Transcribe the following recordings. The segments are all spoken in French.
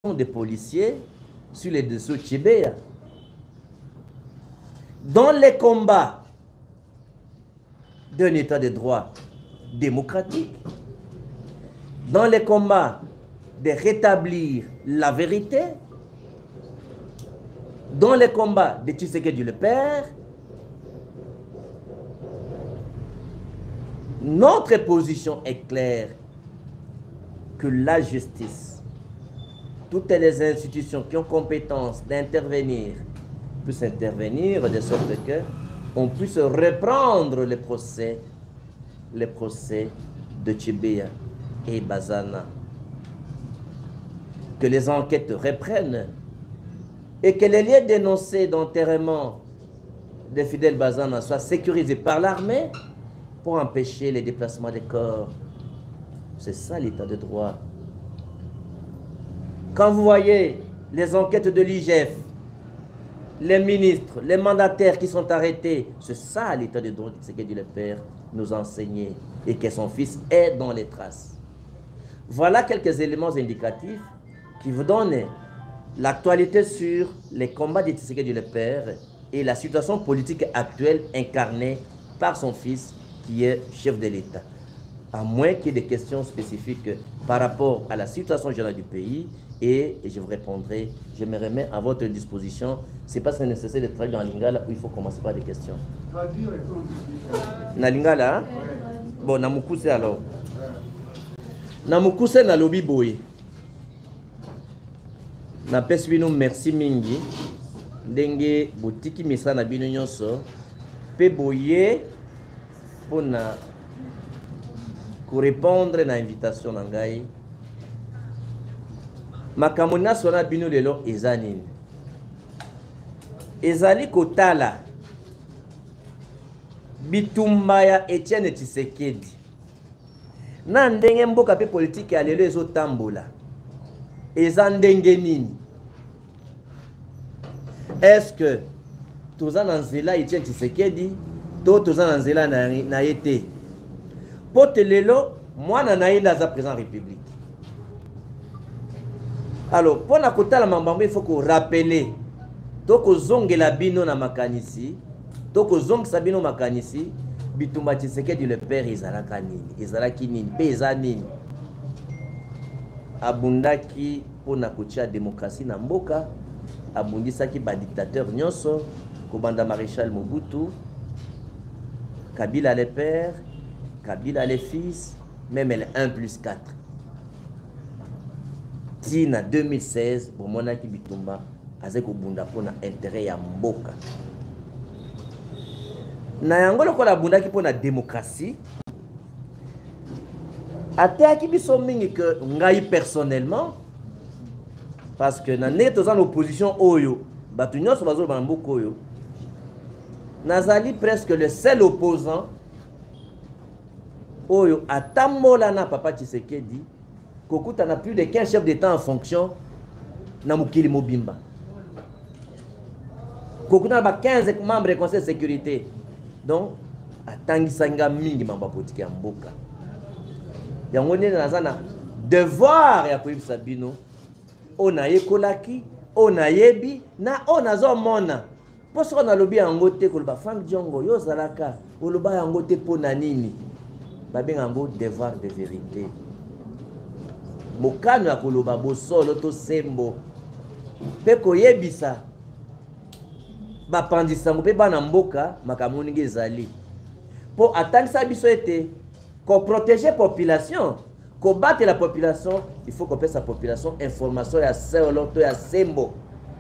des policiers sur les dessous Tchibéa. Dans les combats d'un état de droit démocratique, dans les combats de rétablir la vérité, dans les combats de Tshisekedi le Père, notre position est claire que la justice, toutes les institutions qui ont compétence d'intervenir, puissent intervenir de sorte que on puisse reprendre les procès de Tchibéa et Bazana. Que les enquêtes reprennent et que les lieux dénoncés d'enterrement de Fidel Bazana soient sécurisés par l'armée pour empêcher les déplacements des corps. C'est ça l'état de droit. Quand vous voyez les enquêtes de l'IGF, les ministres, les mandataires qui sont arrêtés, c'est ça l'état de droit que Tshisekedi le Père nous a enseigné et que son fils est dans les traces. Voilà quelques éléments indicatifs qui vous donnent l'actualité sur les combats de Tshisekedi le Père et la situation politique actuelle incarnée par son fils qui est chef de l'État. À moins qu'il y ait des questions spécifiques par rapport à la situation générale du pays, et je vous répondrai, je me remets à votre disposition. C'est pas très nécessaire de travailler dans Lingala où il faut commencer par des questions. Na Lingala, hein? Bon, na Mukuse alors. Na Mukuse na lobi boy. Na pesbino merci mingi. Ndenge botiki misa na bino nyonso. Pe boye pour na répondre à l'invitation na ngai. Makambo nyonso na bino lelo eza nini? Ezali kotala bitumba ya Etienne Tshisekedi. Na ndenge mboka pe politique ya lelo ezotambola. Eza ndenge nini? Est-ce que toza na nzela Etienne Tshisekedi to toza na nzela na yete? Pote lelo mwana na ye aza président république. Alors, pour la kotala mambambo, il faut qu'on rappelle toko zongela bino na makanisi, toko zong sabino makanisi, bitumba Tshisekedi le Père ezalaka nini, ezalaki nini, pe eza nini. Abundaki pour na kotia démocratie na mboka, abundisaki ba dictateur nyonso, kobanda Maréchal Mobutu, Kabila le Père, Kabila le Fils, même le 1+4. En 2016, pour mon aki bitumba, azeko bunda pona intérêt ya mboka. Na yango lokola bunda ki pona démocratie. Ate aki biso mingi que ngai personnellement, parce que na neto en opposition oyo, batu nyonso bazo ba mboka oyo. Nazali presque le seul opposant oyo atambola na papa Tshisekedi. Kokuta n'a plus de 15 chefs d'État en fonction na mukili mobimba. Kokuta n'a 15 membres du Conseil de sécurité. Donc, atangisa mingi mamba politique ya mboka. Yango nene nazana devoir ya koyebisa bino ona yekolaki, ona yebi na ona zo mona. Poso na lobi yango te koloba Frank Diongo yo zalaka, oloba yango te pona nini. Babenga yango devoir de vérité. Bokano ya koloba bosolo to sembo pe koyebisa bapandisa pe bana mboka makambo ningi ezali po atangisa biso ete ko protéger population, ko battre la population, il faut qu'on passe sa population information ya solo to ya sembo.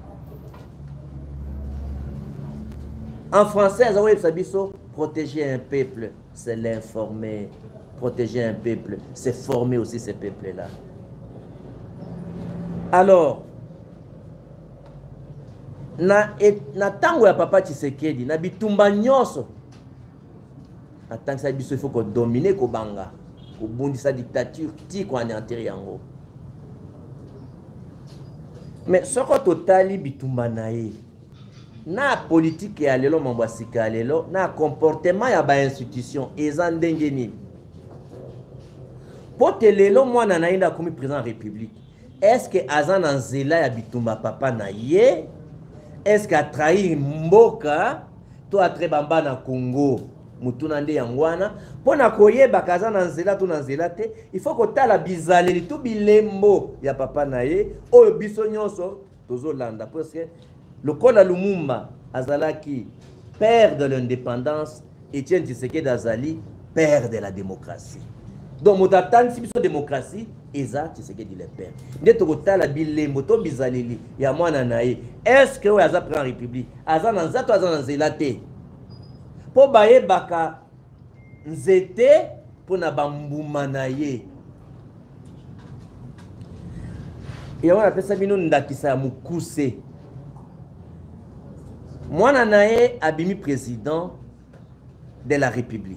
En français ça veut dire protéger un peuple, c'est l'informer. Protéger un peuple, c'est former aussi ces peuples-là. Alors, na tango ya papa Tshisekedi, na bitumba nyonso, na tango sa biso il faut qu'on domine ko banga, ko bundi sa dictature, ti ko anéantir yango. Mais soko totali bitumba na ye, na politique ya lelo mambasika lelo, na comportement ya ba institution eza ndenge nini. Pote lelo mwana na inda komi président de la République. est-ce que Azan Anzela ya bitumba papa na ye? Est-ce qu'il a trahi mboka? Toi Trebamba na Congo, mutuna nde yangwana. Pona koyeba Azan Anzela to Nanzela te, il faut que tala bizaleli tout bilembo ya papa na ye, oyo biso nyonso tozo landa parce que le Kola Lumumba azalaki père de l'indépendance, Etienne Tshisekedi Azali père de la démocratie. Donc mutatan si biso démocratie eza Tshisekedi le père. Nde to kotala bilembo to bizaleli ya mwana na ye. Est-ce que oyo aza président de la République aza na nzato aza na nzela te? Po baye baka nzete pona bambuma na ye. Ya wana pesa bino ndakisa ya mukuse. Mwana na ye abimi président de la République.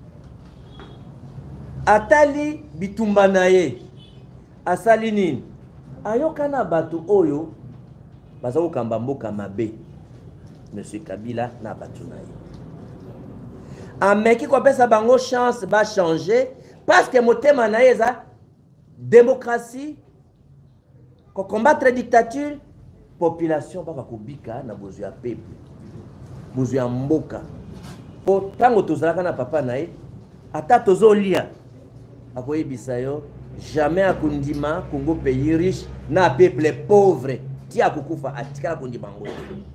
Atali bitumba na ye. Asali nini? Ayokana batu oyo baza kokamba mboka mabe. Monsieur Kabila na batu na ye. Ameki ko pesa bango chance ba changer parce que motema na ye za démocratie ko combattre dictature, population baka kobika na bozo ya peuple. Bozo ya mboka. Po tango tozalaka na papa na ye ata tozolia akoyebisa yo jamais akundima Congo pays riche na peuple pauvre ti akukufa atikala kundima ngo.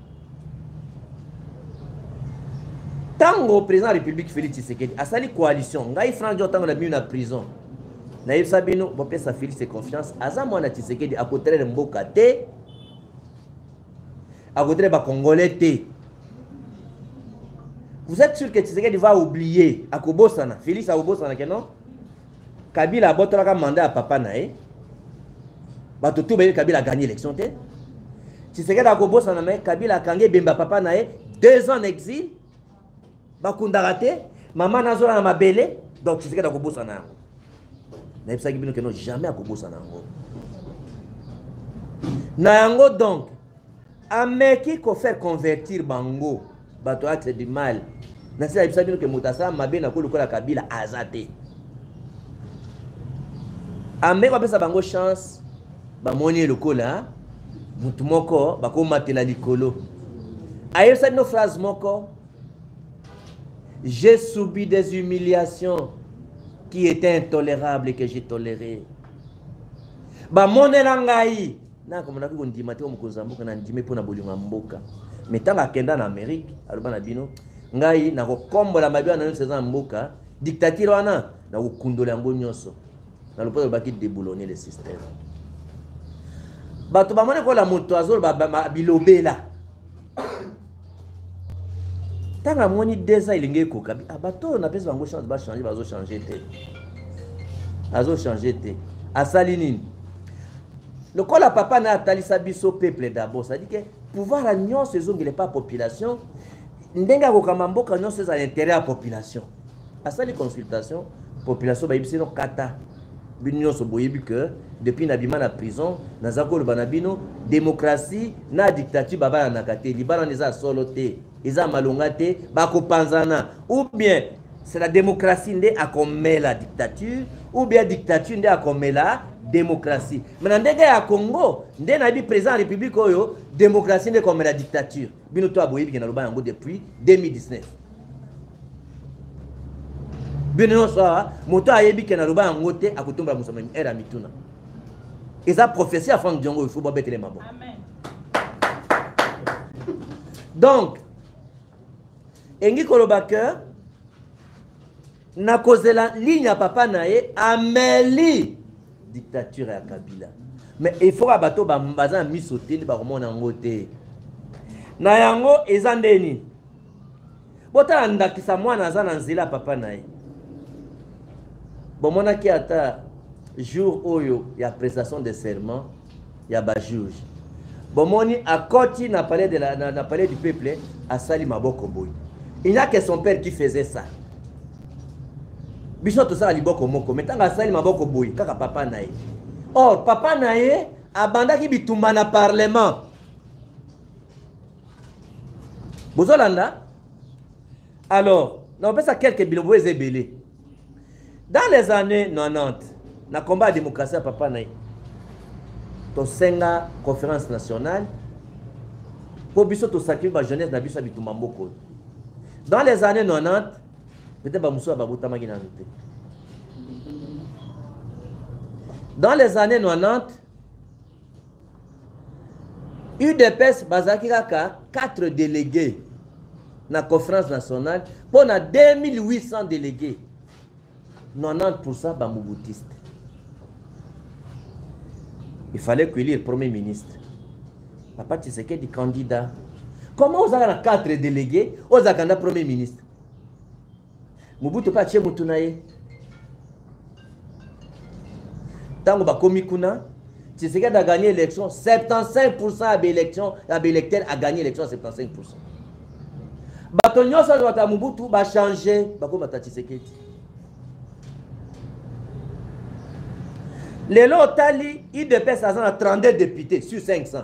Tango président de la République Félix Tshisekedi asali coalition ngai Franck Dion tango na bino na prison na yebisa bino bopesa Félix confiance aza mwana Tshisekedi akotrele mboka te akotrele ba congolais te. Vous êtes sûr que Tshisekedi va oublier akobosana Félix akobosana que non? Kabila a botola ka mandat à papa nae. Bato tout be Kabila a gagné l'élection te. Tshisekedi akobosana mais Kabila a kangé bemba papa nae 2 ans en exil. Bakunda te, maman nazola na mabele, donc Tshisekedi akobosana yango. Na yebisa bino que non jamais akobosana yango. Na yango donc ameki ko faire convertir bango bato acte du mal. Na sala yebisa bino que mutasa mabe na ko lokola Kabila azate. Ameki ko pesa bango chance ba moni lokola mutu moko bako matela likolo. Ayebisa bino phrase moko. J'ai subi des humiliations qui étaient intolérables et que j'ai toléré. Ba monela ngai na komona ko ndima te omukonza mboka na ndime pona bolinga mboka. Metanga kenda na Amérique, aloba na bino ngai na ko kombola mabia na nse za mboka, dictature wana na ko kundola yango nyonso. Na lopoto baki déboulonner le système. Bato ba mone ko la moto azol ba bilobela. Tanga moni 2 ans il ko kabi abato na pesa bango chance ba changer bazo changer te. Azo changer te. Asali nini? Le kola papa na atalisa biso peuple d'abord, ça dit que pouvoir à nyon se zongile pas population ndenga ko kamamboka nyon se za intérêt à population. Asali consultation population ba yibisi no kata binyo so boyebi que depuis nabima na prison nazako le banabino démocratie na dictature baba na nakate libana neza solo te. Ils ont malongate, bako panzana. Ou bien c'est la démocratie nde akomé la dictature, ou bien dictature nde akomé la démocratie. Maintenant ndenge ya Congo, nde na bi président de la République oyo, démocratie nde comme la dictature. Bino to aboyebi ke na loba yango depuis 2019. Bino so moto ayebi ke na loba yango te akotomba musama era mituna. Eza prophétie à Franck Diongo il faut ba betele mabo. Amen. Donc Engi Kolobaka na kozela ligne à papa nae ameli dictature ya Kabila. Mais il faut abato baza misoteli ba komona ngote. Na yango ezandeni. Bota ndakisa mwana za na nzela papa nae. Bomona ki ata jour oyo ya prestation de serment ya ba juge. Bomoni akoti na palais de la na palais du peuple a sali maboko boy. Il n'y a que son père qui faisait ça. Biso to sala liboko moko metanga sali maboko boy kaka papa nae. Or papa nae abandaki bitumba na parlement. Bozolanda. Alors, on peut ça quelques bilobos ezebele. Dans les années 90, na combat de démocratie papa nae. to senga conférence nationale pour biso to sacrifier la jeunesse na biso bitumba mboko. Dans les années 90, peut-être ba muso ba botama ki na nté. Dans les années 90, UDPS bazaki kaka 4 délégués na conférence nationale pour na 2800 délégués. 90% ba mouboutistes. Il fallait élire le premier ministre. Papa Tshisekedi candidat. Comment vous avez 4 délégués, vous avez un premier ministre? Mobutu pas tché Moutunaye. Tango ba komi kuna, Tshisekedi a gagné l'élection, 75% de l'élection, l'électeur a gagné l'élection 75%. Batonyo sa doit Mobutu ba changer, ba ko mata Tshisekedi. Les lots Tali, il dépasse à 32 députés sur 500.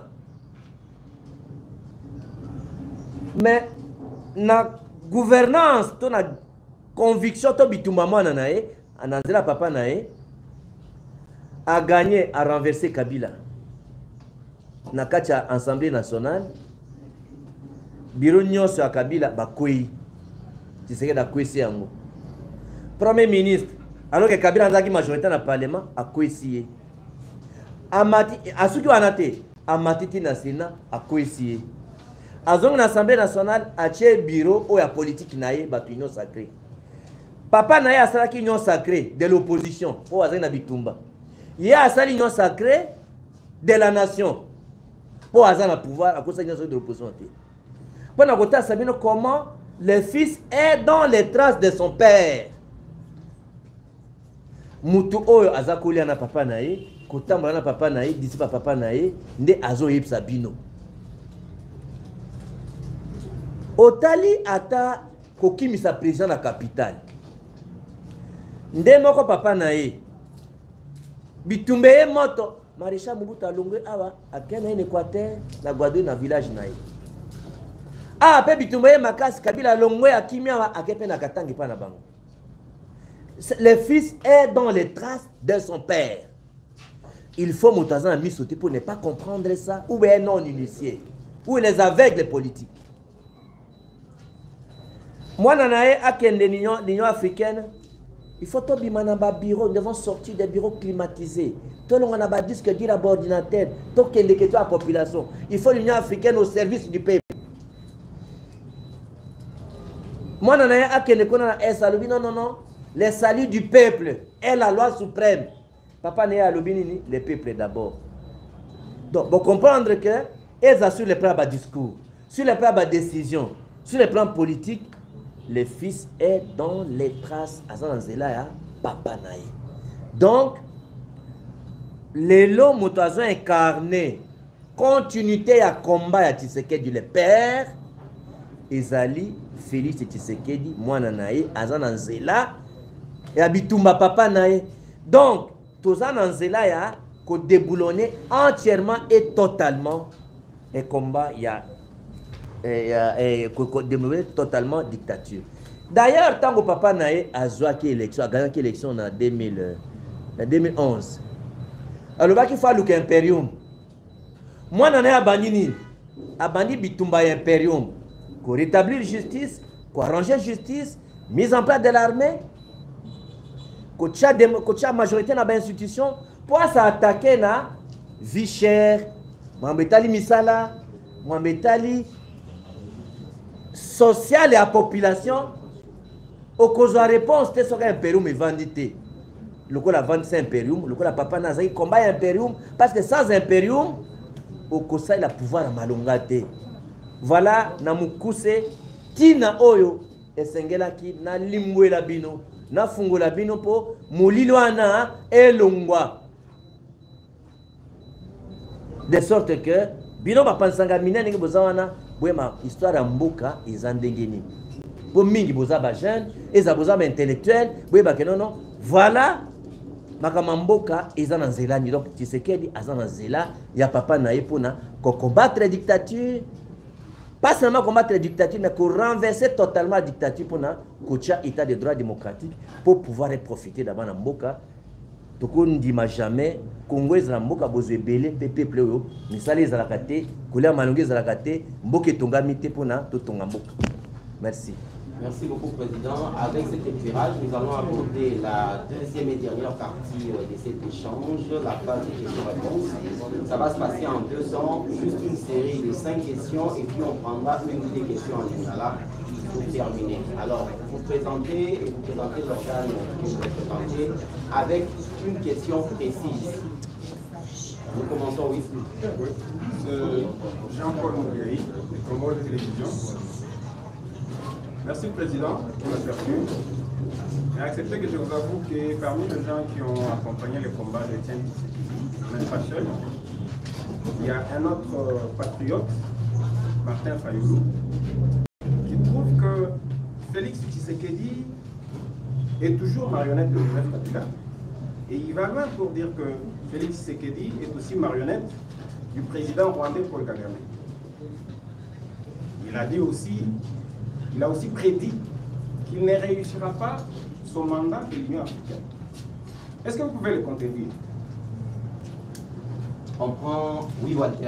Mais la gouvernance, la conviction, Ananzela Papa Nae a gagné à renverser Kabila. Na kacha Assemblée nationale, bureau nyonso à Kabila bakoi. Tu sais que da kwesi yango. Premier ministre, alors que Kabila a majorité dans le Parlement, a kwesi. Amati, asuki wanate, amatiti na Sénat, a kwesi. Azong l'Assemblée nationale a tché bureau ou la politique naïe batu union sacrée. Papa naïe a salaki union sacrée de l'opposition pour azeng na bitumba. Il a sali union sacrée de la nation pour azeng na pouvoir à cause de l'opposition. Pour na kota sabino comment le fils est dans les traces de son père. Mutu oyo azakoli na papa naïe, kota na papa naïe, disi papa naïe, nde azo yip sabino. Otali ata kokimi sa président la capitale. Nde moko papa nae. Bitumbe moto. Maréchal Mobutu alongwe awa akena en Équateur na Guadeloupe na village nae. Ah pe bitumbe makasi Kabila longwe akimi awa akepe na Katangi pa na bango. Le fils est dans les traces de son père. Il faut montazan mis sauter pour ne pas comprendre ça ou bien non initié ou les aveugles politiques. Moi, l'Union africaine, il faut que les bureaux, nous devons sortir des bureaux climatisés. Tout le monde a dit que dire à ordinateur, tout que la population. Il faut l'Union africaine au service du peuple. Moi, non, le salut du peuple est la loi suprême. Papa n'est à l'obéni, le peuple d'abord. Donc, pour comprendre que, ils assurent le plan de discours, sur le plan de décision, sur le plan politique. Le fils est dans les traces à Zanzela Papa Nae. Donc, les lots moutazons incarnés, continuité à combat à Tshisekedi le père, Ezali, Félix Tshisekedi, Mwana Nae, à Zanzela, et Abitumba Papa Nae. Donc, tout Zanzela ya ko déboulonné entièrement et totalement un combat il y a totalement dictature. D'ailleurs, tant que papa Nae a joué l'élection, a gagné l'élection en 2011. Alors, il faut que impérium. Moi, je suis banni Bitumba impérium. Pour rétablir justice, pour arranger justice, mise en place de l'armée, pour la majorité dans l'institution, pour s'attaquer à vie chère, Mwambetali Misala, Mwambetali social et à population, au cause de la réponse, c'est un impérium et vandité. Le coup la vente c'est impérium, le coup la papa n'a pas combat impérium, parce que sans impérium, au cause il a pouvoir à malongate. Voilà, na mukuse, tina oyo, et sengela ki, na limwe la bino, na fungo la bino po, mulilwana et longwa. De sorte que, bino ba pansanga mina ningi bozawana, ma histoire à Mboka, ils ont dégainé. Pour mingi boza ba jeune, ils ont boza ba intellectuel, non. Voilà, Makamamboka, ils ont zela ni donc Tshisekedi azan zela, ya papa nae pona ko combattre la dictature. Pas seulement combattre la dictature, mais pour renverser totalement la dictature pour un état de droit démocratique pour pouvoir profiter d'abord dans Mboka. toko ndima jamais Congo ezala mboka bozo ebele pe peuple oyo misala ezalaka te kolia malongi ezalaka te mboka etongami te mpona totonga mboka. Merci. Merci beaucoup, Président. Avec cet éclairage, nous allons aborder la deuxième et dernière partie de cet échange, la phase de questions-réponses. Ça va se passer en 2 ans, juste une série de 5 questions et puis on prendra une ou 2 questions en lingala pour terminer. Alors, vous présentez l'organe que vous représentez avec une question précise. Nous commençons, oui. Jean-Paul Mougari, Congo Télévision. Merci Président pour l'ouverture. Et acceptez que je vous avoue que parmi les gens qui ont accompagné le combat de Etienne Tshisekedi, même pas seul, il y a un autre patriote, Martin Fayoulou, qui trouve que Félix Tshisekedi est toujours marionnette de Joseph Kabila. Et il va loin pour dire que Félix Tshisekedi est aussi marionnette du président rwandais Paul Kagame. Il a aussi prédit qu'il ne réussira pas son mandat de l'Union africaine. Est-ce que vous pouvez le contredire? On prend, oui, Walter.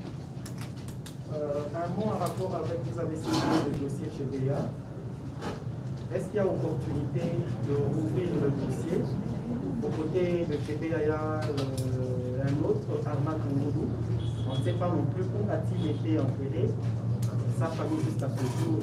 Un mot en rapport avec, vous avez cité le dossier chez BA. Est-ce qu'il y a opportunité de rouvrir le dossier? Aux côtés de Chebea, un autre, Armand Kongoudou. On ne sait pas non plus où a-t-il été enterré. Sa famille, jusqu'à ce jour,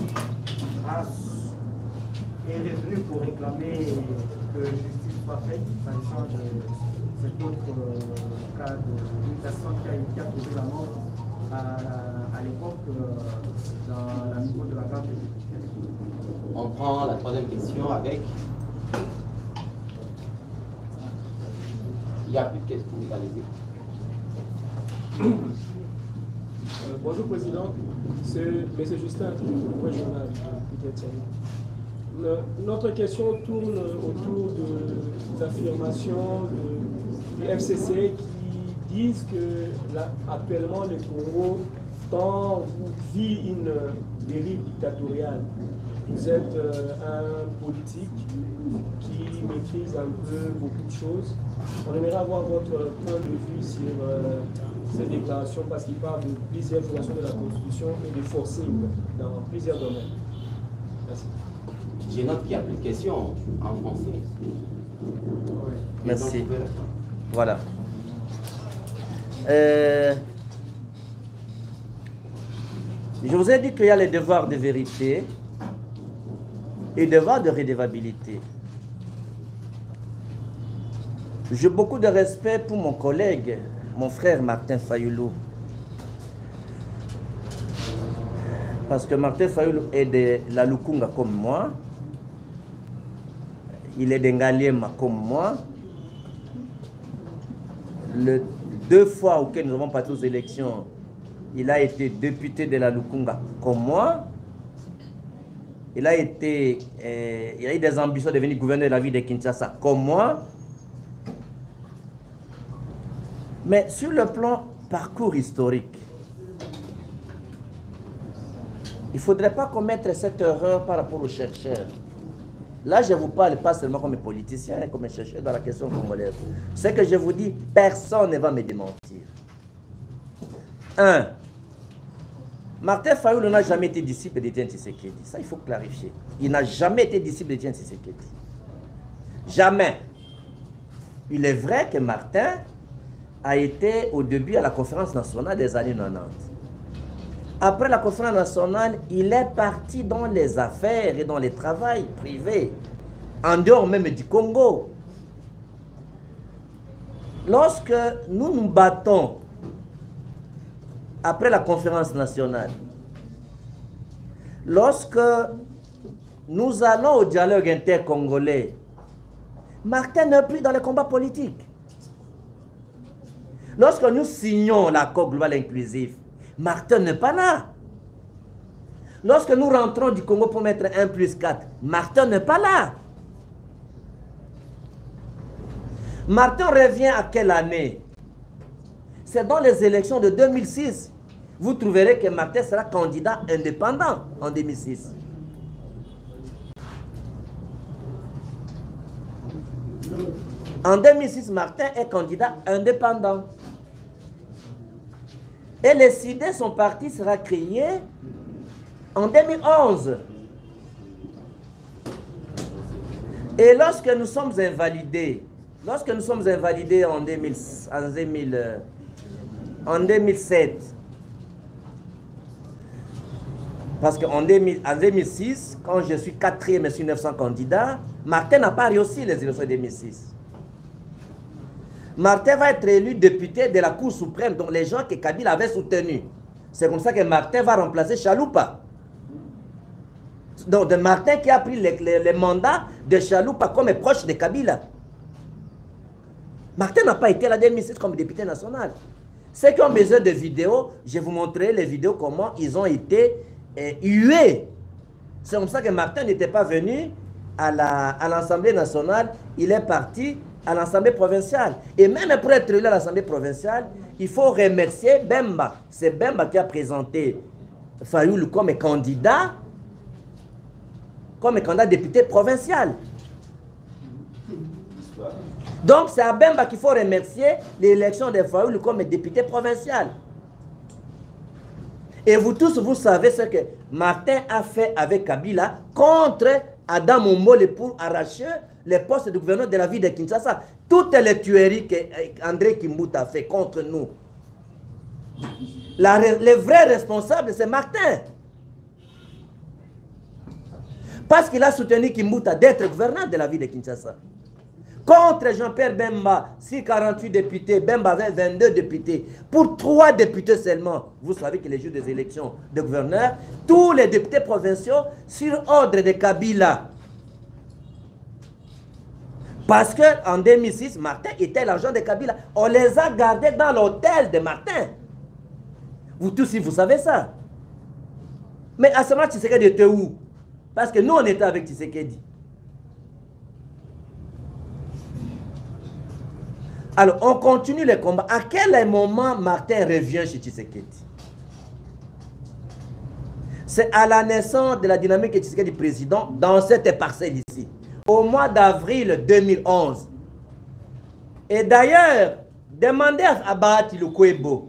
est revenue pour réclamer que justice soit faite, s'agissant de cet autre cas d'une personne qui a trouvé la mort à l'époque dans le niveau de la gare de. On prend la troisième question avec. Il n'y a plus de questions, allez-y. Bonjour Président, c'est M. Justin, le journal Notre question tourne autour des affirmations du FCC qui disent que là, actuellement le Congo vit une dérive dictatoriale. Vous êtes un politique qui maîtrise un peu beaucoup de choses. On aimerait avoir votre point de vue sur ces déclarations parce qu'il parle de plusieurs violations de la Constitution et de forcing dans plusieurs domaines. Merci. Je note qu'il n'y a plus de questions en français. Merci. Voilà. Je vous ai dit qu'il y a les devoirs de vérité et devoirs de redevabilité. J'ai beaucoup de respect pour mon collègue, mon frère Martin Fayoulou. Parce que Martin Fayoulou est de la Lukunga comme moi. Il est d'Engaliema comme moi. Les 2 fois auxquelles nous avons passé aux élections, il a été député de la Lukunga comme moi. Il a eu des ambitions de devenir gouverneur de la ville de Kinshasa comme moi. Mais sur le plan parcours historique, il ne faudrait pas commettre cette erreur par rapport aux chercheurs. Là, je ne vous parle pas seulement comme politicien, comme chercheur dans la question congolaise. Ce que je vous dis, personne ne va me démentir. 1. Martin Fayoulou n'a jamais été disciple d'Etienne Tshisekedi. Ça, il faut clarifier. Il n'a jamais été disciple d'Etienne Tshisekedi. Jamais. Il est vrai que Martin a été au début à la conférence nationale des années 90. Après la conférence nationale, il est parti dans les affaires et dans les travails privés, en dehors même du Congo. Lorsque nous nous battons après la conférence nationale, lorsque nous allons au dialogue intercongolais, Martin n'est plus dans les combats politiques. Lorsque nous signons l'accord global inclusif, Martin n'est pas là. Lorsque nous rentrons du Congo pour mettre 1+4, Martin n'est pas là. Martin revient à quelle année? C'est dans les élections de 2006. Vous trouverez que Martin sera candidat indépendant en 2006. En 2006, Martin est candidat indépendant. Et les CIDE, son parti sera créé en 2011. Et lorsque nous sommes invalidés en 2007, parce qu'en 2006, quand je suis 4e sur 900 candidats, Martin n'a pas réussi les élections de 2006. Martin va être élu député de la Cour suprême, dont les gens que Kabila avait soutenus. C'est comme ça que Martin va remplacer Chaloupa. Donc, de Martin qui a pris les mandats de Chaloupa comme proche de Kabila. Martin n'a pas été là en 2006 comme député national. Ceux qui ont besoin de vidéos, je vais vous montrer les vidéos, comment ils ont été hués. C'est comme ça que Martin n'était pas venu à l'Assemblée nationale, il est parti à l'Assemblée provinciale. Et même pour être élu à l'Assemblée provinciale, il faut remercier Bemba. C'est Bemba qui a présenté Fayoulou comme candidat député provincial. Donc c'est à Bemba qu'il faut remercier l'élection de Fayoulou comme député provincial. Et vous tous, vous savez ce que Martin a fait avec Kabila contre Adam Ombole pour arracher les postes de gouverneur de la ville de Kinshasa. Toutes les tueries qu'André Kimbuta a fait contre nous. Le vrai responsable, c'est Martin. Parce qu'il a soutenu Kimbuta d'être gouverneur de la ville de Kinshasa. Contre Jean-Pierre Bemba, sur 48 députés, Bemba avait 22 députés. Pour 3 députés seulement, vous savez que les jours des élections de gouverneurs, tous les députés provinciaux, sur ordre de Kabila. Parce qu'en 2006, Martin était l'agent de Kabila. On les a gardés dans l'hôtel de Martin. Vous tous, si vous savez ça. Mais à ce moment, Tshisekedi était où? Parce que nous, on était avec Tshisekedi. Alors, on continue le combat. À quel moment Martin revient chez Tshisekedi? C'est à la naissance de la dynamique de Tshisekedi président dans cette parcelle ici. Au mois d'avril 2011. Et d'ailleurs, demandez à Bahati Lukwebo.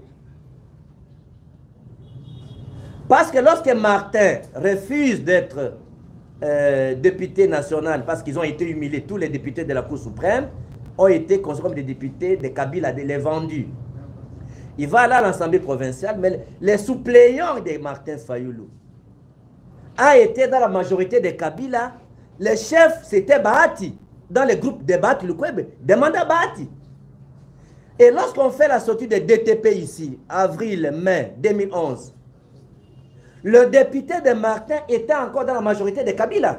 Parce que lorsque Martin refuse d'être député national, parce qu'ils ont été humiliés, tous les députés de la Cour suprême ont été considérés comme des députés de Kabila, les vendus. Il va aller à l'Assemblée provinciale, mais les suppléants de Martin Fayoulou a été dans la majorité de Kabila. Le chef, c'était Bahati. Dans le groupe de Bahati Lukwebe, demande à Bahati. Et lorsqu'on fait la sortie de DTP ici, avril-mai 2011, le député de Martin était encore dans la majorité de Kabila.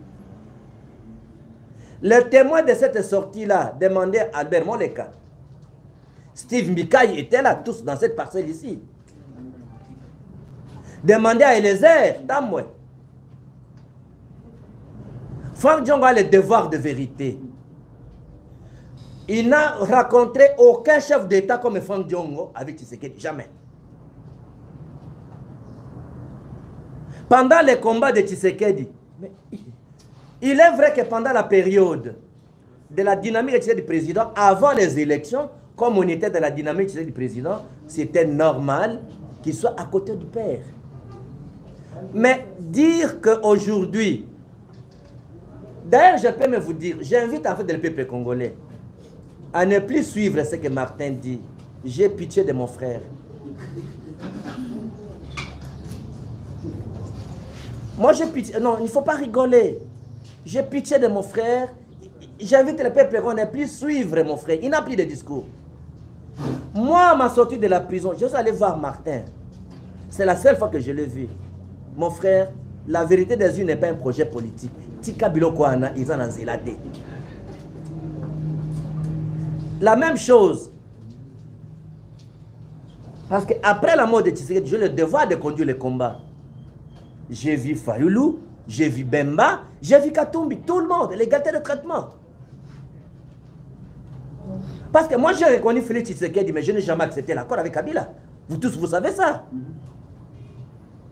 Le témoin de cette sortie-là demandait à Albert Moleka. Steve Mikaï était là, tous dans cette parcelle ici. Demandez à Eliezer Tamwe. Franck Diongo a le devoir de vérité. Il n'a rencontré aucun chef d'État comme Franck Diongo avec Tshisekedi, jamais. Pendant les combats de Tshisekedi, il est vrai que pendant la période de la dynamique du président, avant les élections, comme on était dans la dynamique du président, c'était normal qu'il soit à côté du père. Mais dire qu'aujourd'hui, d'ailleurs, je peux même vous dire, j'invite en fait le peuple congolais à ne plus suivre ce que Martin dit. J'ai pitié de mon frère. Moi, j'ai pitié. Non, il ne faut pas rigoler. J'ai pitié de mon frère. J'invite le peuple congolais à ne plus suivre mon frère. Il n'a plus de discours. Moi, à ma sortie de la prison, je suis allé voir Martin. C'est la seule fois que je l'ai vu. Mon frère, la vérité des yeux n'est pas un projet politique. Tika Bilokwana, ils en ont zéladé. La même chose. Parce qu'après la mort de Tshisekedi, j'ai le devoir de conduire le combat. J'ai vu Fayoulou, j'ai vu Bemba, j'ai vu Katumbi, tout le monde, l'égalité de traitement. Parce que moi j'ai reconnu Félix Tshisekedi, mais je n'ai jamais accepté l'accord avec Kabila. Vous tous, vous savez ça.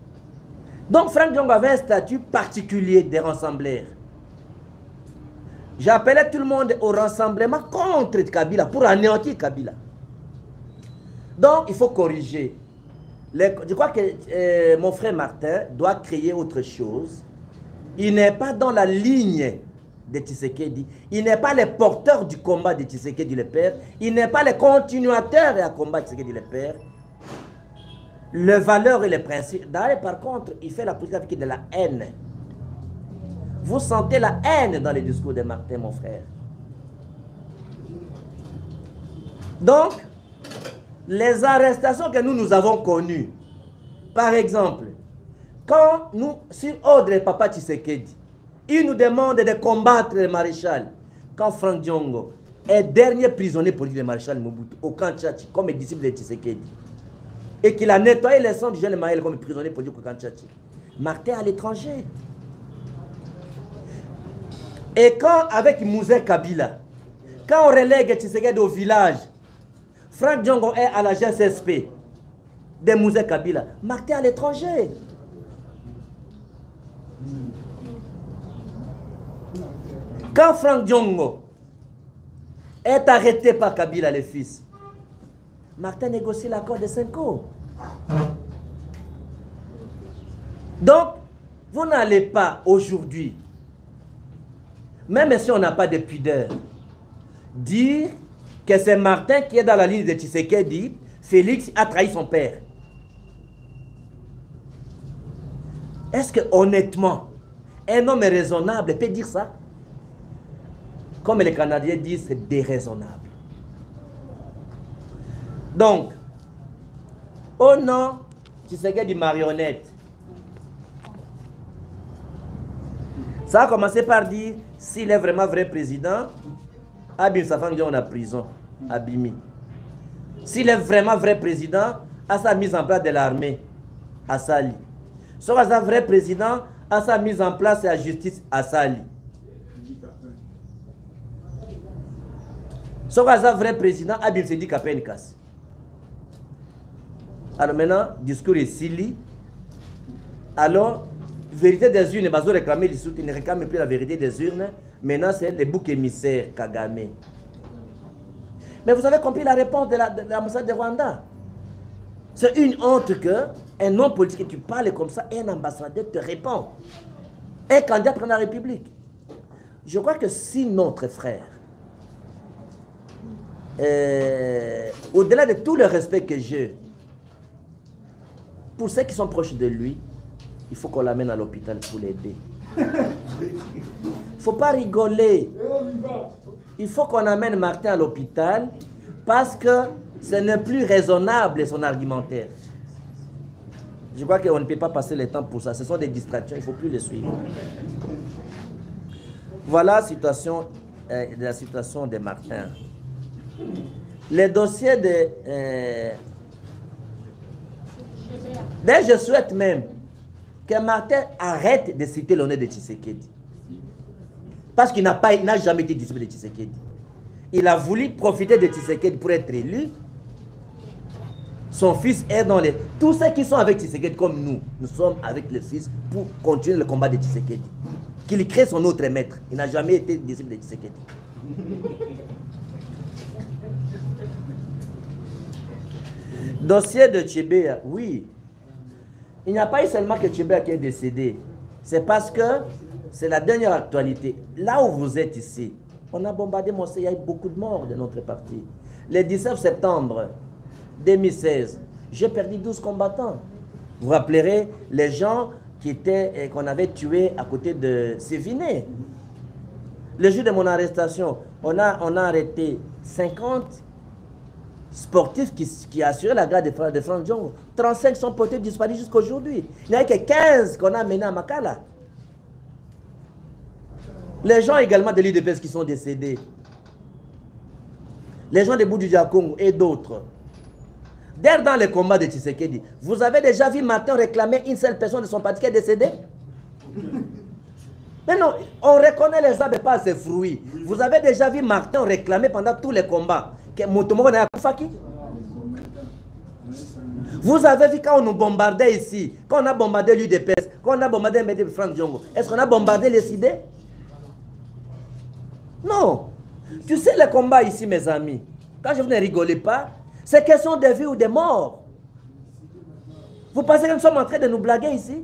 Donc Franck Diongo avait un statut particulier des rassembleurs. J'appelais tout le monde au rassemblement contre Kabila, pour anéantir Kabila. Donc, il faut corriger. Je crois que mon frère Martin doit créer autre chose. Il n'est pas dans la ligne de Tshisekedi. Il n'est pas le porteur du combat de Tshisekedi le père. Il n'est pas le continuateur du combat de Tshisekedi le père. Les valeurs et les principes. D'ailleurs, par contre, il fait la politique avec de la haine. Vous sentez la haine dans les discours de Martin, mon frère. Donc, les arrestations que nous avons connues, par exemple, quand nous, sur ordre de Papa Tshisekedi, il nous demande de combattre le maréchal, quand Franck Diongo est dernier prisonnier politique du maréchal Mobutu, au camp Tchachi, comme disciple de Tshisekedi, et qu'il a nettoyé les sangs du jeune Maël comme prisonnier politique au camp Tchachi, Martin à l'étranger. Et quand, avec Mouzé Kabila, quand on relègue Tshisekedi au village, Franck Diongo est à la GSSP de Mouzé Kabila, Martin à l'étranger. Quand Franck Diongo est arrêté par Kabila, le fils, Martin négocie l'accord de 5 ans. Donc, vous n'allez pas aujourd'hui, même si on n'a pas de pudeur, dire que c'est Martin qui est dans la ligne de Tshisekedi, Félix a trahi son père. Est-ce que honnêtement, un homme raisonnable peut dire ça? Comme les Canadiens disent, c'est déraisonnable. Donc, au nom Tshisekedi marionnette, ça a commencé par dire, s'il est vraiment vrai président, Abim Safang Dion en prison, Abimi. S'il est vraiment vrai président, à sa mise en place de l'armée, à Sali. Soit un vrai président, à sa mise en place de la justice, à Sali. Soit un vrai président, Abim Sidi Kapenkas. Alors maintenant, discours est Sili. Alors, vérité des urnes, ils réclamer les soutiens, ils ne réclament plus la vérité des urnes. Maintenant, c'est le bouc émissaire Kagame. Mais vous avez compris la réponse de l'ambassade de Rwanda. C'est une honte qu'un homme politique, tu parles comme ça, et un ambassadeur te répond. Un candidat pour la République. Je crois que si notre frère, au-delà de tout le respect que j'ai, pour ceux qui sont proches de lui, il faut qu'on l'amène à l'hôpital pour l'aider. Il ne faut pas rigoler. Il faut qu'on amène Martin à l'hôpital parce que ce n'est plus raisonnable son argumentaire. Je crois qu'on ne peut pas passer le temps pour ça. Ce sont des distractions, il ne faut plus les suivre. Voilà la situation de Martin. Les dossiers de... mais je souhaite même que Martin arrête de citer le nom de Tshisekedi. Parce qu'il n'a jamais été disciple de Tshisekedi. Il a voulu profiter de Tshisekedi pour être élu. Son fils est dans les... Tous ceux qui sont avec Tshisekedi comme nous sommes avec le fils pour continuer le combat de Tshisekedi. Qu'il crée son autre maître. Il n'a jamais été disciple de Tshisekedi. Dossier de Tchébéa, oui. Il n'y a pas eu seulement que Tchébéa qui est décédé. C'est parce que c'est la dernière actualité. Là où vous êtes ici, on a bombardé Mossé, il y a eu beaucoup de morts de notre parti. Le 19 septembre 2016, j'ai perdu 12 combattants. Vous vous rappellerez les gens qu'on avait tués à côté de Séviné. Le jour de mon arrestation, on a arrêté 50 sportifs qui assuraient la garde de Franck Diongo. 35 sont portés disparus jusqu'à aujourd'hui. Il n'y a que 15 qu'on a menés à Makala. Les gens également de l'UDPS qui sont décédés. Les gens de Boudou Diakongo et d'autres. D'ailleurs, dans les combats de Tshisekedi, vous avez déjà vu Martin réclamer une seule personne de son parti qui est décédée? Mais non, on reconnaît les arbres par ses fruits. Vous avez déjà vu Martin réclamer pendant tous les combats que Motomo n'a pas fait. Vous avez vu quand on nous bombardait ici, quand on a bombardé l'UDPS, quand on a bombardé Franck Diongo, est-ce qu'on a bombardé les idées? Non. Tu sais, les combats ici, mes amis, quand je vous ne rigolez pas, c'est question de vie ou de mort. Vous pensez que nous sommes en train de nous blaguer ici?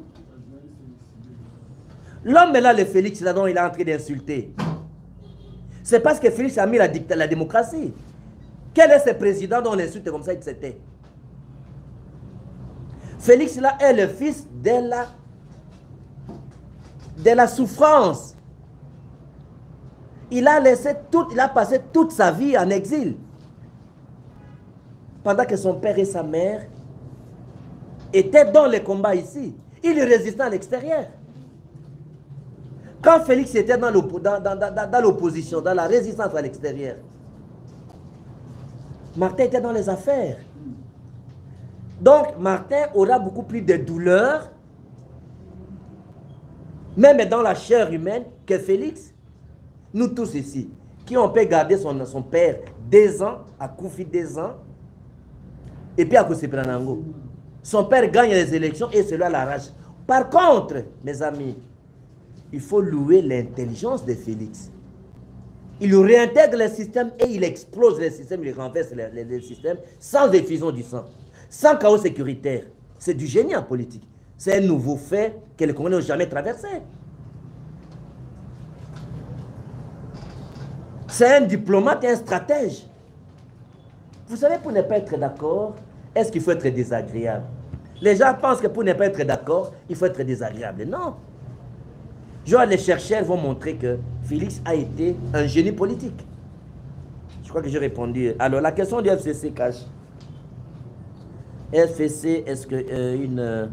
L'homme là, le Félix, là, dont il est en train d'insulter. C'est parce que Félix a mis la démocratie. Quel est ce président dont on l'insulte comme ça, etc. Félix là est le fils de la souffrance. Il a passé toute sa vie en exil. Pendant que son père et sa mère étaient dans les combats ici. Il résistait à l'extérieur. Quand Félix était dans l'opposition, dans la résistance à l'extérieur, Martin était dans les affaires. Donc, Martin aura beaucoup plus de douleur, même dans la chair humaine, que Félix. Nous tous ici, qui ont pu garder son père 2 ans, à Koufi 2 ans, et puis à Koussipranango. Son père gagne les élections et cela l'arrache. Par contre, mes amis, il faut louer l'intelligence de Félix. Il réintègre le système et il explose le système, il renverse le système sans effusion du sang, sans chaos sécuritaire. C'est du génie en politique. C'est un nouveau fait que les Congolais n'ont jamais traversé. C'est un diplomate et un stratège. Vous savez, pour ne pas être d'accord, est-ce qu'il faut être désagréable? Les gens pensent que pour ne pas être d'accord, il faut être désagréable. Non. Genre, les chercheurs vont montrer que Félix a été un génie politique. Je crois que j'ai répondu. Alors, la question du FCC cache. FCC, est-ce que une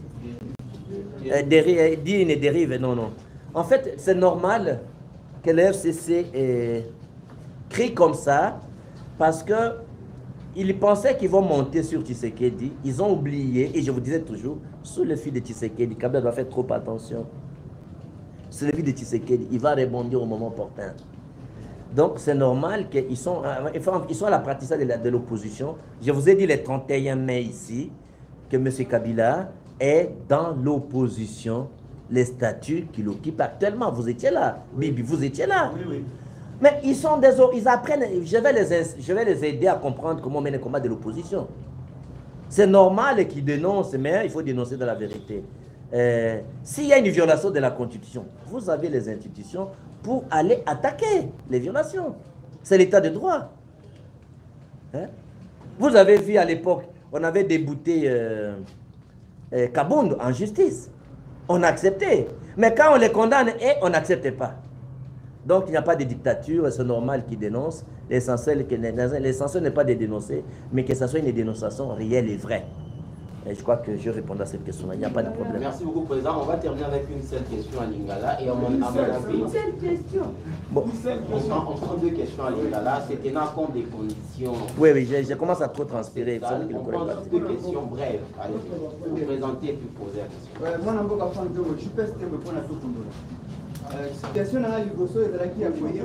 dérive? Non, non. En fait, c'est normal que le FCC crie comme ça parce que ils pensaient qu'ils vont monter sur Tshisekedi. Ils ont oublié, et je vous disais toujours, sous le fil de Tshisekedi, Kabila doit faire trop attention. Sous le fil de Tshisekedi, il va rebondir au moment opportun. Donc c'est normal qu'ils sont à l'apprentissage de l'opposition. Je vous ai dit le 31 mai ici, que M. Kabila est dans l'opposition, les statuts qu'il occupe actuellement. Vous étiez là, Bibi, vous étiez là. Oui, oui. Mais ils apprennent, je vais les aider à comprendre comment mener le combat de l'opposition. C'est normal qu'ils dénoncent, mais il faut dénoncer de la vérité. S'il y a une violation de la Constitution, vous avez les institutions pour aller attaquer les violations. C'est l'état de droit. Hein? Vous avez vu à l'époque, on avait débouté Kabound en justice. On acceptait. Mais quand on les condamne, on n'accepte pas. Donc il n'y a pas de dictature, c'est normal qu'ils dénoncent. L'essentiel n'est pas de dénoncer, mais que ce soit une dénonciation réelle et vraie. Et je crois que je réponds à cette question-là, il n'y a pas de problème. Merci beaucoup, Président. On va terminer avec une seule question à Lingala. Et à mon avis, une seule question. Bon. On prend 2 questions à Lingala. C'est tenant compte des conditions. Oui, oui, je commence à trop transpirer. On prend 2 questions brèves. Allez, vous présenter et puis poser la question. Moi, je suis pesté me prendre à tout le monde. Question à Yugoso et de la qui a foyé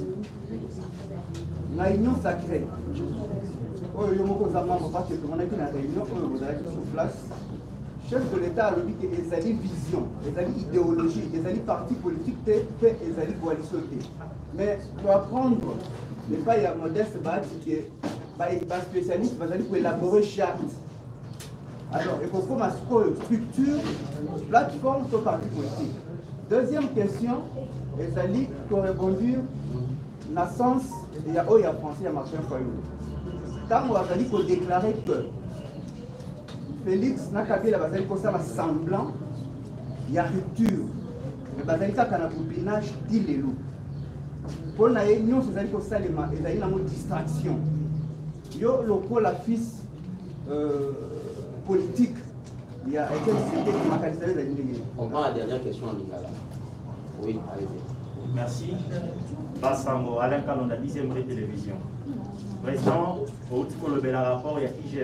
la union sacrée. Oh, il y a parce que on a une réunion, vous avez sur place. Chef de l'État a dit que les alliés vision, les alliés idéologie, les alliés partis politiques, les alliés coalition. Mais pour apprendre, les pas il y a modeste, les spécialistes vont élaborer charte. Alors, il faut comme structure, plateforme sur parti politique. Deuxième question, les alliés qui ont répondu, naissance, il y a français, il y a Martin Fayou. Quand on a dit qu'on déclarait que Félix n'a qu'à dire la semblant, il y a rupture. Mais il y a un copinage d'Ilélo. Pour la réunion, c'est-à-dire que ça, il y a une distraction. Il y a le fils politique. Il y a été on prend la dernière question en Lingala. Oui, allez-y. Merci. Bassango, Alain Kalonda, 10e télévision. Président, au le rapport, il y a IGF.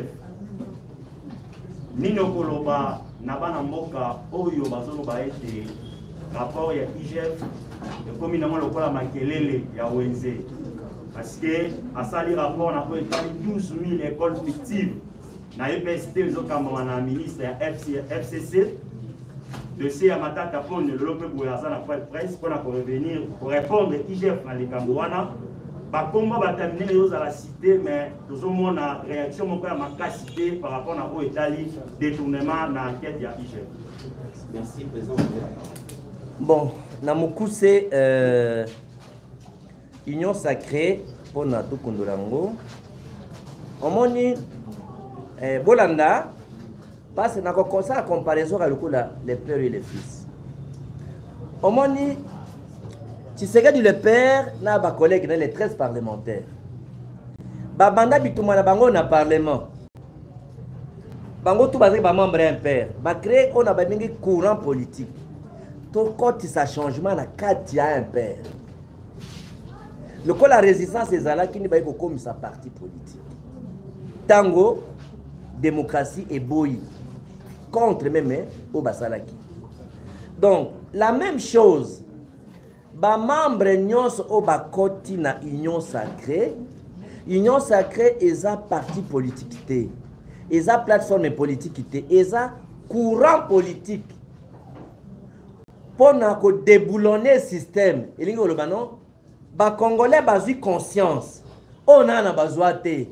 Nino Koloba, Nabana Moka, Oyo Bazoloba été rapport, il y a IGF, et comme il y a le Makelele, il y a ONZ. Parce que, à ça, les rapports, on a établi 12 000 écoles fictives. Dans l'EPST, nous avons un ministre, FCC. dossier à Matata Pone, le Lopé Bouyaza n'a pas de presse pour revenir, pour répondre IGF dans les Cambouana. Par contre, on va terminer les choses à la cité, mais tout le monde a réaction à ma cité par rapport à l'Italie, détournement dans l'enquête de IGF. Merci, Président. Bon, Namoku, c'est Union Sacrée pour Nato Kondolango. On m'a dit, Bolanda, parce que nous avons comme ça la comparaison avec les pères et les fils. On m'a dit, tu sais que le père, n'a pas collègue dans les 13 parlementaires. Babanda Bitoumana Bango na parlement. Bango tout basé ba membre un père. Ba créer on a ba mingi courant politique. Tout quand ça changement na quatre y a un père. Le coup la résistance est là qui ne va pas comme sa parti politique. Tango démocratie et boyi contre même au basalaki. Donc la même chose. Ba membre nyos au bakoti na union sacrée est un parti politique té, est un plateforme politique té, est un courant politique pour na ko déboulonner le système. Et lingo le banon, ba congolais bazu conscience, on a na bazwa té.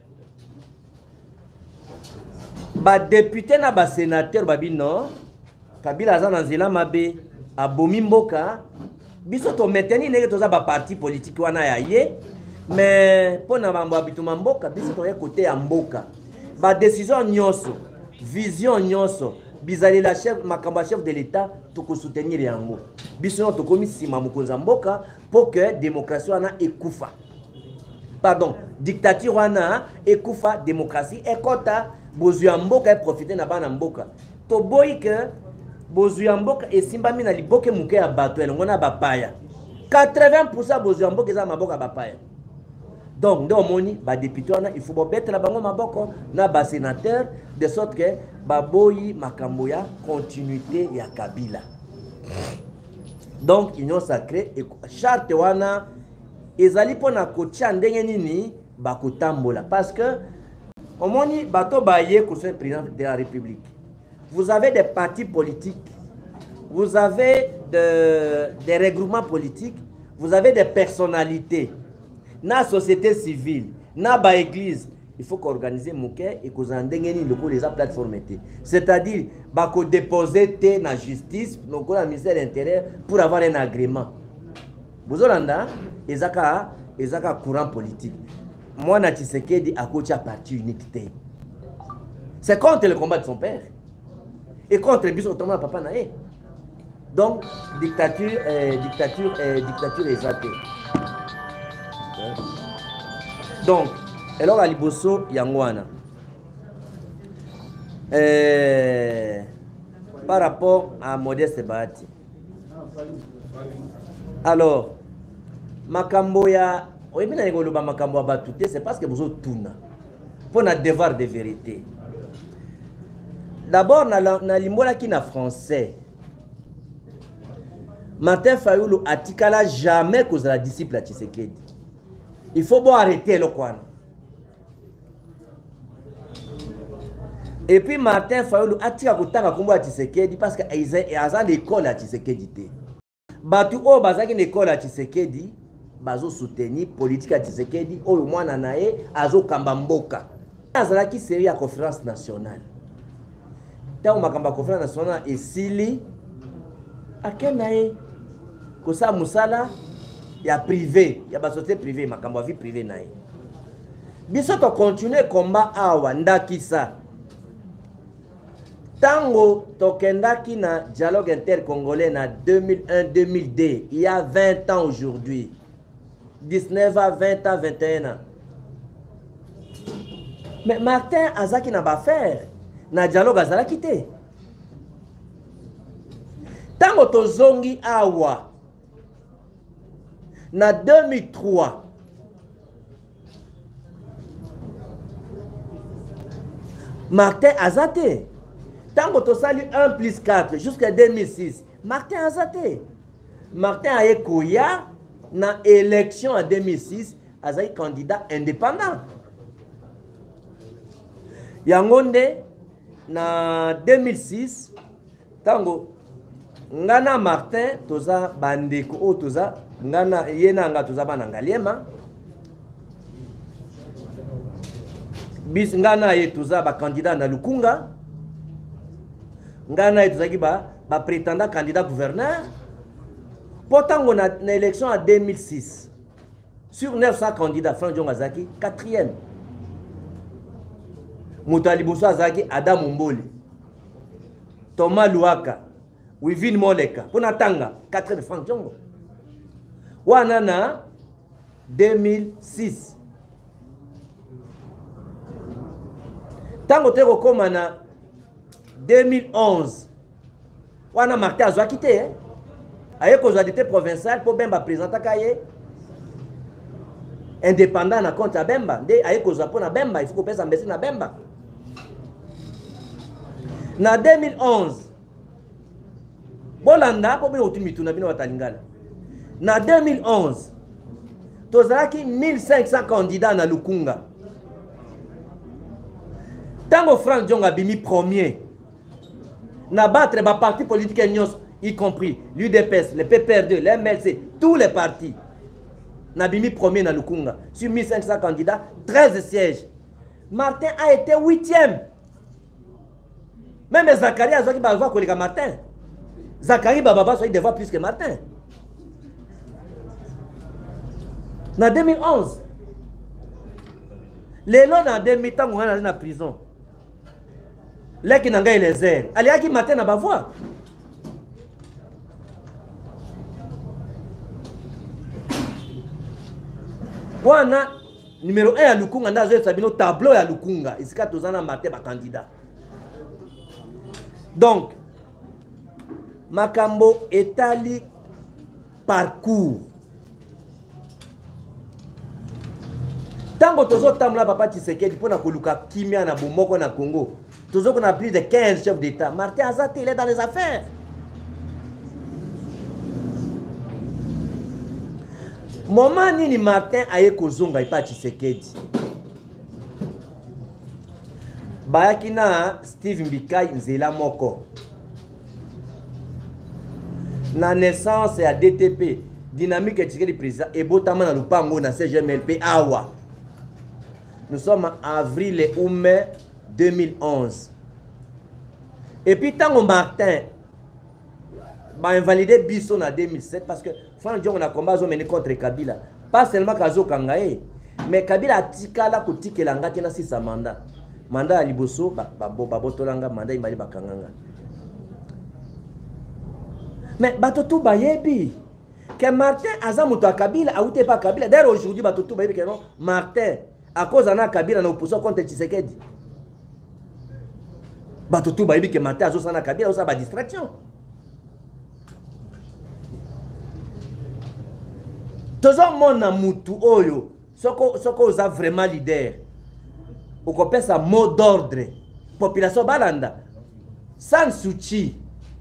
Ba député na ba sénateur babi non, Kabila za na nzela mabe abomi mboka. Biso to maintenir neke toza ba parti politique wana ya ye, mais pour na bambo abituma mboka biso to ye côté ya mboka. Ba décision nyonso, vision nyonso, bizali la chef makamba chef de l'état to ko soutenir yango. Biso to komi sima mukonza mboka pour que démocratie wana ekufa. Pardon, dictature wana ekufa, démocratie ekota bozu ya mboka e profiter na bana mboka. To boyi que bozu ya mboka esimbami na liboke muke ya bato elongo na bapaya 80% bozu ya mboka eza maboka bapaya. Donc nde omoni ba député wana il faut bobetela bango maboko na ba sénateur de sorte que baboyi makambo ya continuité ya Kabila. Donc union sacrée et charte wana ezali pona kotia ndenge nini bakotambola parce que omoni bato baye ko ser président de la République. Vous avez des partis politiques, vous avez des regroupements politiques, vous avez des personnalités. Dans la société civile, dans la église, il faut qu'organiser Mouké et qu'on ait les plateformes. C'est-à-dire, qu'on déposer dans la justice, dans le ministère de l'Intérieur, pour avoir un agrément. Vous avez un courant politique. Moi, je suis à côté de parti unique. C'est contre le combat de son père. Et contre les autrement papa naé. Donc dictature exatée. Donc alors à liboso yangwana par rapport à Modeste Bahati. Alors makambo ya oyebina ngoloba makambo ya batute c'est parce que vous tuna pour na devoir de vérité. D'abord, na limbola qui na français. Martin Fayulu atikala jamais cause la disciple à Tshisekedi. Il faut bon arrêter le coin. Et puis Martin Fayulu atika kutaka kombo à Tshisekedi parce que il a l'école à Tshisekedi. Batu o bazaki l'école à Tshisekedi, bazo soutenir politique à Tshisekedi o mwana nae azo kamba mboka. Azala ki série à conférence nationale. Tant makamba conférence nationale et sili akenae kosa musala ya privé ya ba société privée makamba vie privée nae biso to continuer combat awa ndakisa tango tokendaki na dialogue intercongolais na 2001-2002 il y a 20 ans aujourd'hui 19 à 20 à 21 ans mais Martin azaki na ba faire na dialogue azala kité tango tozongi awa na 2003 Martin azate tango tosali 1 plus 4 jusqu'à 2006 Martin azate Martin aye koya na élection en 2006 azali candidat indépendant yangonde na 2006 tango ngana Martin toza bandeko o toza ngana yena nga toza banangaliema bis ngana ye toza ba candidat na Lukunga ngana ye toza ki ba prétendant candidat gouverneur. Pourtant on a une élection en 2006 sur 900 candidats, Franck Diongo azaki 4e. Moutali Bousso azaki Adam Mboli, Thomas Luaka, Wivin Moleka, Ponatanga, 4e de Franck Diongo. Wanana 2006. Tango teko komana 2011. Wana Martin azwa quitté hein. Aye kozwa dité provincial pour Bemba présenter kaye indépendant na compte à Bemba. Nde aye kozwa pour na Bemba, il faut qu'on pesa mbesi na Bemba. Na 2011 Bolanda po bino otumitu na bino watalingala. Na 2011 tozalaki 1500 candidats na Lukunga. Tango Franck Diongo abimi premier na battre ba partis politiques y compris l'UDPS, le PPR2, le MLC, tous les partis. Nabimi premier na Lukunga sur 1500 candidats, 13 sièges. Martin a été 8e. Même Zachary a dit que Martin. Zachary Bababa soit devant plus que Martin. En 2011, les lots dans 2000 ans, on est dans la prison. Les qui n'ont pas les airs. Allez, qui Martin n'a pas voix. Wana numéro 1 à Lukunga, on a un tableau à Lukunga. Ici, tous en a Martin ba candidat. Donc, Makambo etali parcours. Tango tozo tamla papa Tshisekedi pona koluka kimia na bomoko na Congo. Tozo qu'on a plus de 15 chefs d'État. Martin Azate, il est dans les affaires. Moment nini Martin aye kozonga ipa Tshisekedi. Bayaki na Steve Mbikai Nzela moko. Na naissance ya DTP, dynamique et Tshisekedi président, et botama na lupango na CGMLP awa. Nous sommes en avril et mai 2011. Et puis tant que Martin va invalider Bisson en 2007 parce que Franck Diongo a combat mené contre Kabila. Pas seulement Kazo Kangaye, mais Kabila a tikala kotike langa tena si sa mandat. Mandat à Liboso, babotolanga, mandat imali bakanganga. Mais batotou bayebi que Martin azamuto a Kabila a outé pas Kabila. D'ailleurs aujourd'hui batotou bayebi que non Martin à cause de Kabila na opposition contre Tshisekedi. Batotou bayebi que Martin azosana Kabila osa ba distraction. Toujours mon amutu oyo soko oza vraiment leader. Okopé sa mot d'ordre. Population balanda. San Suu Kyi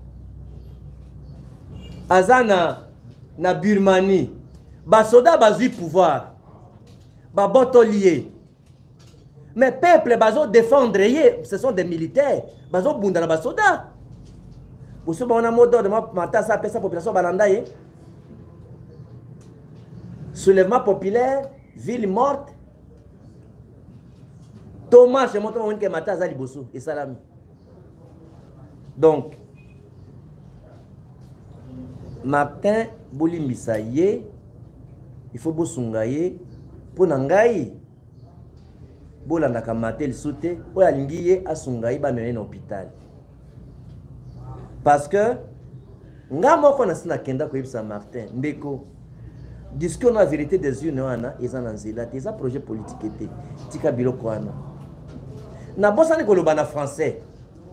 azana na Birmanie. Ba soda bazui pouvoir. Ba botolier. Mais peuple bazo défendre ce sont des militaires. Bazo bunda na ba soda. Vous savez on a mot d'ordre mata sa pesa population balanda ye. Soulèvement populaire, ville morte. Thomas, je montre que Mata Zali Bosso et Salami. Donc, Martin Bolimbisaye, il faut Bossungaye, pour Nangaï, Bolandaka Matel Souté, pour Alingiye à Sungaï, ba mener l'hôpital. Parce que, Ngamo Konasina Kenda Koyib Martin, Mbeko. Discours la vérité des yeux noana ils en anzela des projets politiques étaient tika biloko wana na bossa ni koloba na français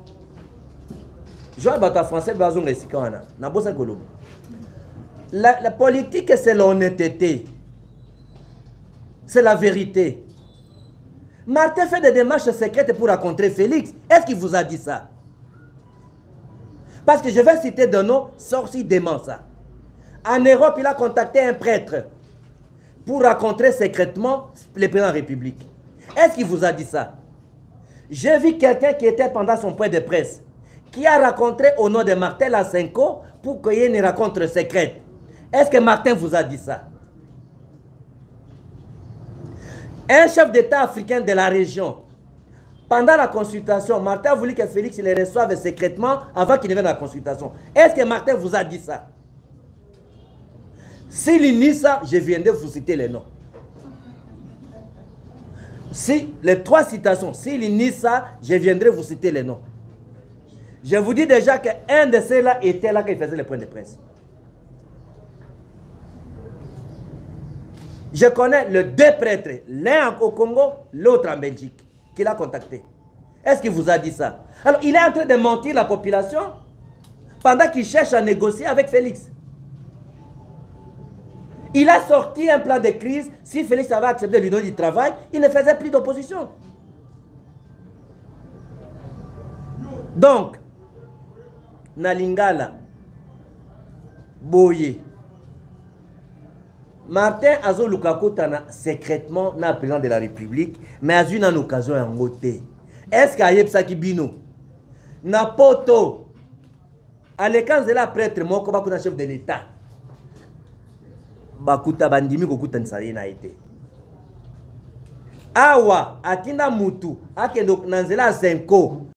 je bata français bazonga esika wana na bossa koloba la politique c'est l'honnêteté, c'est la vérité. Martin fait des démarches secrètes pour rencontrer Félix. Est-ce qu'il vous a dit ça? Parce que je vais citer de nom sorcier dément ça. En Europe, il a contacté un prêtre pour rencontrer secrètement le président de la République. Est-ce qu'il vous a dit ça? J'ai vu quelqu'un qui était pendant son point de presse, qui a rencontré au nom de Martel Asenko pour qu'il y ait une rencontre secrète. Est-ce que Martin vous a dit ça? Un chef d'État africain de la région, pendant la consultation, Martin a voulu que Félix les reçoive secrètement avant qu'il ne vienne à la consultation. Est-ce que Martin vous a dit ça? S'il nie ça, je viendrai vous citer les noms. Si les 3 citations, s'il nie ça, je viendrai vous citer les noms. Je vous dis déjà qu'un de ceux-là était là quand il faisait les points de presse. Je connais les 2 prêtres, l'un au Congo, l'autre en Belgique, qu'il a contacté. Est-ce qu'il vous a dit ça? Alors, il est en train de mentir la population pendant qu'il cherche à négocier avec Félix. Il a sorti un plan de crise. Si Félix avait accepté de lui donner du travail, il ne faisait plus d'opposition. Donc, Nalingala, Boye, Martin Azo Lukakotana secrètement na président de la République, mais a eu une occasion en côté. Est-ce qu'il y a ça qui bino? Na poto, à l'écran de la prêtre, moi, comme chef de l'État. Bakuta bandimi kokuta nsari na été. Awa atinda mutu akendo nanzela 5